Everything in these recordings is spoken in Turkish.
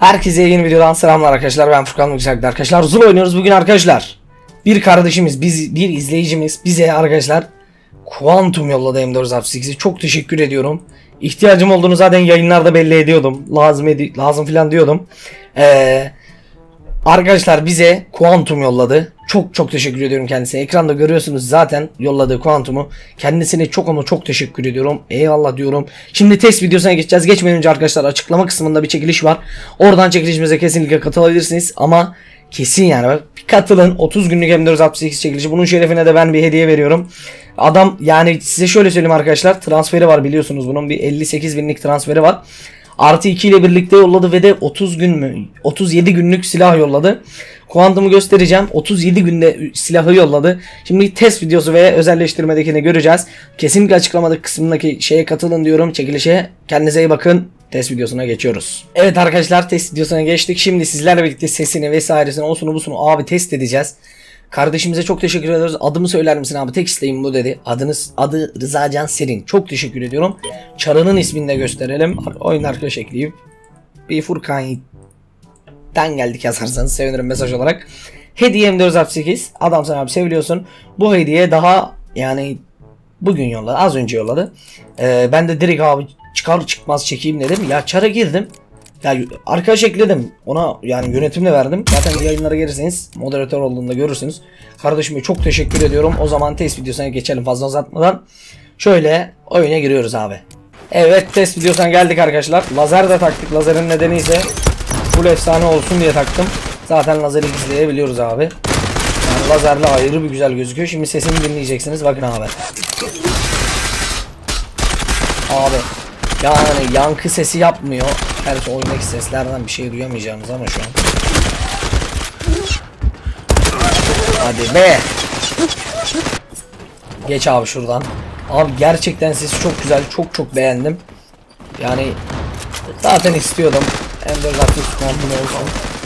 Herkese yeni videodan selamlar arkadaşlar. Ben Furkan Güzellikle arkadaşlar. Zul oynuyoruz bugün arkadaşlar. Bir kardeşimiz, bir izleyicimiz bize arkadaşlar Quantum yolladı M468'i. Çok teşekkür ediyorum. İhtiyacım olduğunu zaten yayınlarda belli ediyordum. Lazım filan diyordum. Arkadaşlar bize Quantum yolladı. Çok teşekkür ediyorum kendisine. Ekranda görüyorsunuz zaten yolladığı Quantum'u. Kendisine çok teşekkür ediyorum. Eyvallah diyorum. Şimdi test videosuna geçeceğiz. Geçmeden önce arkadaşlar açıklama kısmında bir çekiliş var. Oradan çekilişimize kesinlikle katılabilirsiniz. Ama kesin yani katılın. 30 günlük M468 çekilişi. Bunun şerefine de ben bir hediye veriyorum. Adam yani size şöyle söyleyeyim arkadaşlar. Transferi var biliyorsunuz bunun. Bir 58 binlik transferi var. Artı 2 ile birlikte yolladı ve de 37 günlük silah yolladı. Kuantum'u göstereceğim. 37 günde silahı yolladı. Şimdi test videosu ve özelleştirmedekini göreceğiz. Kesinlikle açıklamadaki kısmındaki şeye katılın diyorum. Çekilişe. Kendinize iyi bakın. Test videosuna geçiyoruz. Evet arkadaşlar test videosuna geçtik. Şimdi sizlerle birlikte sesini vesairesini osunu busunu abi test edeceğiz. Kardeşimize çok teşekkür ediyoruz. Adımı söyler misin abi? Tek isteğim bu dedi. Adı Rızacan Serin. Çok teşekkür ediyorum. Çarının ismini de gösterelim. Oyun arkadaş ekleyip bir Furkan'dan geldik yazarsanız sevinirim mesaj olarak. Hediye M468. Adam sen abi seviliyorsun. Bu hediye daha yani bugün yolladı. Az önce yolladı. Ben de direkt abi çıkar çıkmaz çekeyim dedim. Ya çara girdim. Ya arkadaş ekledim. Ona yani yönetimle verdim. Zaten yayınlara gelirseniz moderatör olduğunda görürsünüz. Kardeşime çok teşekkür ediyorum. O zaman test videosuna geçelim fazla uzatmadan. Şöyle oyuna giriyoruz abi. Evet test videosuna geldik arkadaşlar. Lazer de taktık. Lazerin nedeni ise full efsane olsun diye taktım. Zaten lazeri izleyebiliyoruz abi. Yani lazerle ayrı bir güzel gözüküyor. Şimdi sesini dinleyeceksiniz. Bakın abi. Abi. Yani yankı sesi yapmıyor. Gerçi oyundaki seslerden bir şey duyamayacağınız ama şu an. Hadi be. Geç abi şuradan. Abi gerçekten sesi çok güzel. Çok beğendim. Yani zaten istiyordum. M468 Quantum olsun.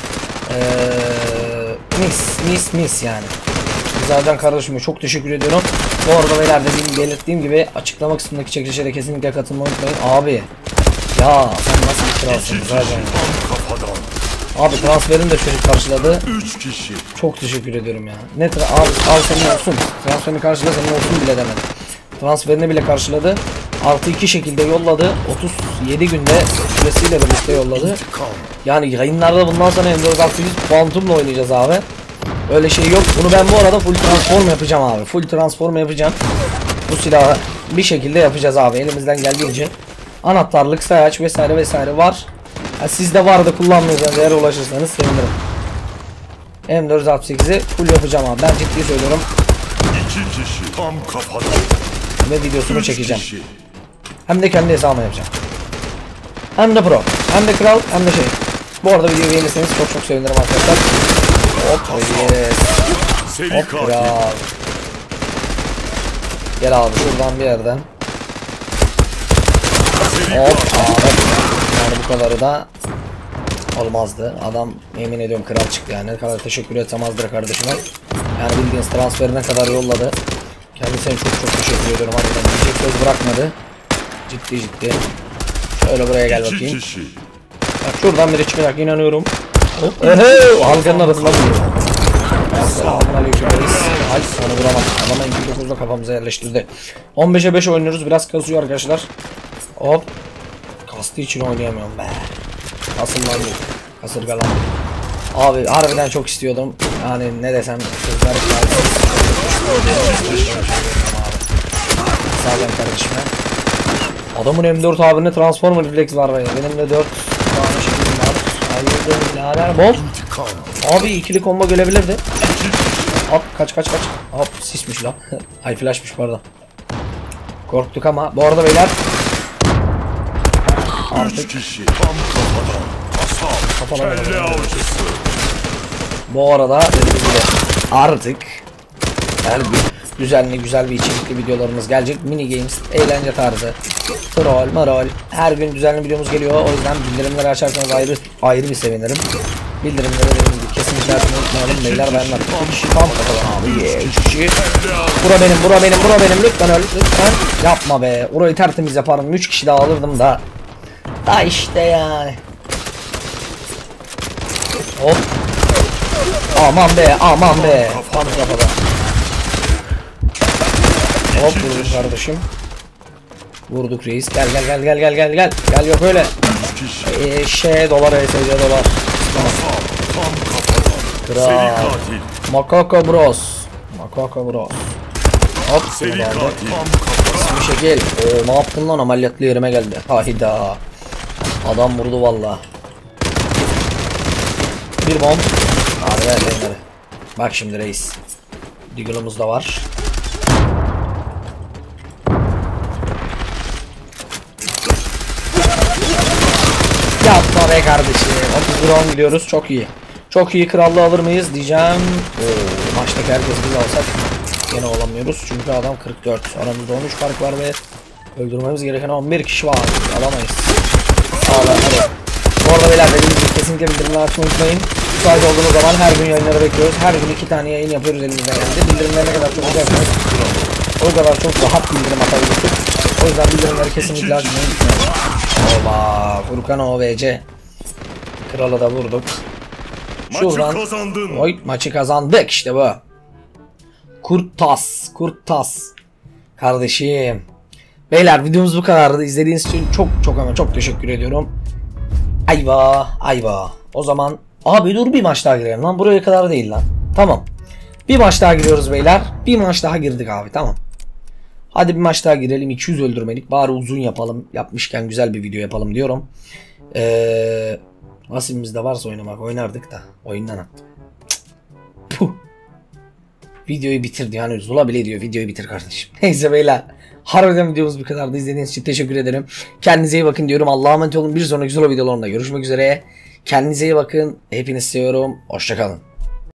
Mis yani. Zaten kardeşime çok teşekkür ediyorum. Bu arada beyler dediğim belirttiğim gibi açıklama kısmındaki çekilişe de kesinlikle katılmayı unutmayın. Abi ya sen nasıl bir kralsın zaten. Abi transferini de çocuk karşıladı. 3 kişi. Çok teşekkür ediyorum ya. Ne abi al senin olsun. Transferini karşıla senin olsun bile demedim. Transferini bile karşıladı. Artı 2 şekilde yolladı. 37 günde süresiyle birlikte yolladı. Yani yayınlarda bundan sonra M468 Quantum'la oynayacağız abi. Öyle şey yok. Bunu ben bu arada full transform yapacağım abi. Full transform yapacağım. Bu silahı bir şekilde yapacağız abi. Elimizden geldiğince. Anahtarlık, sayaç vesaire var. Yani sizde var da kullanmıyorsanız eğer ulaşırsanız sevinirim. M468'i full yapacağım abi. Ben ciddi söylüyorum. 2 kişi tam kafada. Ve videosunu çekeceğim. Hem de kendi hesabıma yapacağım. Hem de pro. Hem de kral hem de şey. Bu arada videoyu beğenirseniz çok sevinirim arkadaşlar. Hop yes. Hop kral. Gel abi şuradan bir yerden. Hop abi. Yani bu kadarı da olmazdı. Adam yemin ediyorum kral çıktı yani. Ne kadar teşekkür etsem azdır kardeşime. Yani bildiğiniz transferine kadar yolladı. Kendisine çok teşekkür ediyorum. Harbiden diyecek söz bırakmadı. Ciddi. Şöyle buraya gel bakayım. Bak şuradan biri çıkacak inanıyorum. Halkanın arasında vuruyor. Selamünaleyküm reis. Ay sana vuramam. Adama 29'da kafamıza yerleştirdi. 15'e 5 oynuyoruz. Biraz kasıyor arkadaşlar. Hop. Kastığı için oynayamıyorum be. Kasırlandım. Kasırgalandım. Abi harbiden çok istiyordum. Yani ne desem sözler sağlam kardeşime. Adamın M4 abinin transformer refleks var be. Benim de 4 tane şeyim var. Hayırdır neler bol. Abi ikili combo gelebilirdi. Hop kaç. Hop sismiş lan. Ay flashmış pardon. Korktuk ama bu arada beyler. Artık kişi tam kafada. Kelle avcısı. Bu arada dediğim gibi artık her gün düzenli güzel bir içerikli videolarımız gelecek. Mini games, eğlence tarzı, troll, marol. Her gün düzenli videomuz geliyor. O yüzden bildirimleri açarsanız ayrı bir sevinirim. Bildirimleri dediğim gibi kesinlikle açmayı unutmayalım. Beyler bayanlar. Tam kafadan abi. Bura benim. Lütfen öl. Lütfen. Yapma be. Orayı tertemiz yaparım. 3 kişi daha alırdım da. Da işte yani. Hop. Aman be, aman be. Tam kafada. Hop vurduk kardeşim. Vurduk reis. Gel gel gel gel gel gel gel. Gel yok öyle. Dolar ESC dolar. Tam kafadan. Kral. Seri katil. Makaka Bros. Makaka Bros. Hop Seri seni aldı. katil. Tam kafadan. Bir şekil. Oo, ne yaptın lan, ameliyatlı yerime geldi. Hayda. Adam vurdu valla. Bir bomb. Hadi ver beni. Bak şimdi reis. Diggle'ımız da var. Yapma be kardeşim. 30 gram gidiyoruz. Çok iyi. Çok iyi, krallığı alır mıyız diyeceğim. Oo, maçtaki herkes biz alsak yine olamıyoruz. Çünkü adam 44. Aramızda 13 fark var ve öldürmemiz gereken 11 kişi var. Alamayız. Sağdan hadi. Bu arada beyler, dediğim gibi kesinlikle bildirimleri açmayı unutmayın. Müsait olduğunuz zaman her gün yayınları bekliyoruz. Her gün 2 tane yayın yapıyoruz elimizden geldi. Bildirimler ne kadar çok güzelseniz o kadar çok rahat bildirim atabilirsiniz. O yüzden bildirimleri kesinlikle açmayı unutmayın. Oba, Furkan OVC. Kralı da vurduk. Maçı kazandın. Oy, maçı kazandık işte bu. Kurtas, Kurtas. Kardeşim. Beyler, videomuz bu kadardı. İzlediğiniz için çok çok ama çok teşekkür ediyorum. Ayva, ayva. O zaman abi dur, bir maç daha girelim lan. Buraya kadar değil lan. Tamam. Bir maç daha giriyoruz beyler. Bir maç daha girdik abi, tamam. Hadi bir maç daha girelim. 200 öldürmelik. Bari uzun yapalım. Yapmışken güzel bir video yapalım diyorum. Nasibimizde varsa oynamak oynardık da. Oyundan attım. Puh. Videoyu bitirdi yani. Zula bile diyor videoyu bitir kardeşim. Neyse beyler. Harbiden videomuz bu kadardı. İzlediğiniz için teşekkür ederim. Kendinize iyi bakın diyorum. Allah'a emanet olun. Bir sonraki Zula videolarında görüşmek üzere. Kendinize iyi bakın. Hepinizi seviyorum. Hoşçakalın.